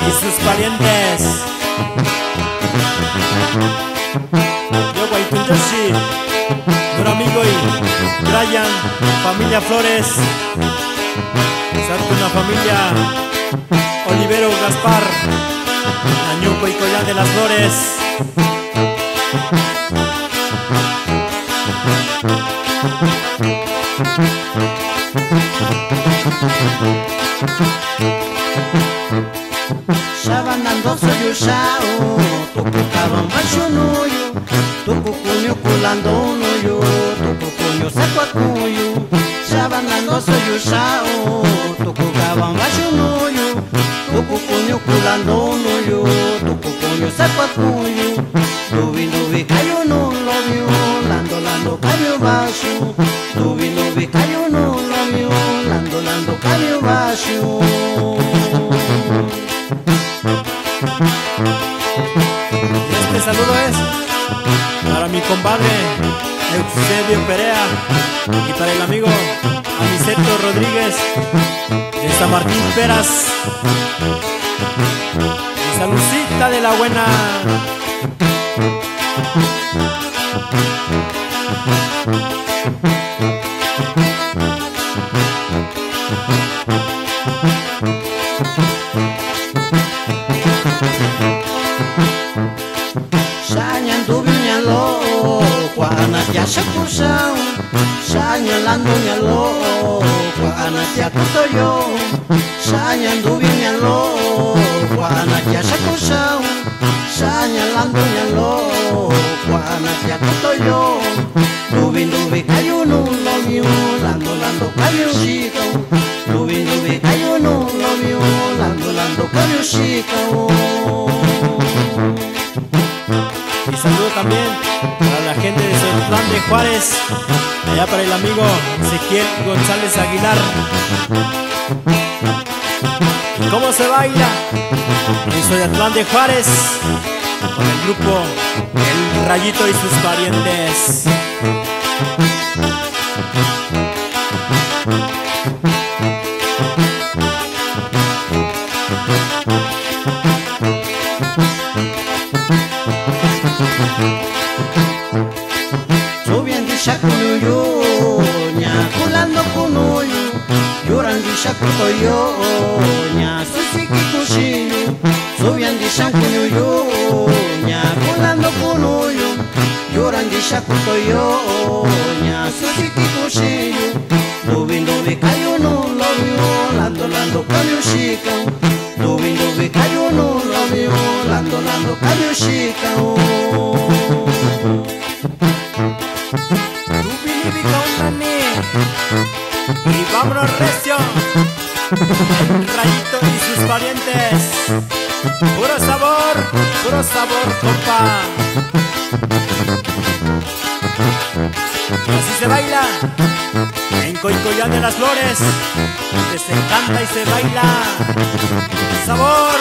y sus parientes. Yo, Yoshi, Duramigo y Brian, familia Flores. Salto una familia Olivero Gaspar, Añuco y Collán de las Flores. Shabanando soy ushao, tukukaban bashunuyu, tukukunyu kulando nuyu, tukukunyu sakwakuyu. Shabanando soy ushao, tukukaban bashunuyu, tukukunyu kulando nuyu, tukukunyu sakwakuyu. Dubi dubi kayu no lobyo, lando lando kayu bashu. Dubi dubi kayu no lobyo, lando lando kayu bashu. Y este saludo es para mi compadre Eusebio Perea y para el amigo Aniceto Rodríguez de San Martín Peras. Y saludcita de la buena. Shanyan dubinyalo, kuanat ya shakushao. Shanyan landunyalo, kuanat ya kutoyo. Shanyan dubinyalo, kuanat ya shakushao. Shanyan landunyalo, kuanat ya kutoyo. Dubi dubi kayu no lomyo, lando lando kayu shiko. Dubi dubi kayu no lomyo, lando lando kayu shiko. Y saludo también para la gente de Soyatlán de Juárez, allá para el amigo Ezequiel González Aguilar. ¿Y cómo se baila en Soyatlán de Juárez? Con el grupo El Rayito y sus parientes. Subiendo shakunuyu, nyakulando kunuyu. Yurandi shakutoyo, nyasusiki kushiyu. Subiendo shakunuyu, nyakulando kunuyu. Yurandi shakutoyo, nyasusiki kushiyu. Dubi dubi kayu no lobyo, lando lando kayu shika. Dubi dubi kayu no lobyo, lando lando kayu shika. Y vámonos recio, El Rayito y sus parientes. Puro sabor, compa. Así se baila en Coicoyán de las Flores, que se canta y se baila. Sabor.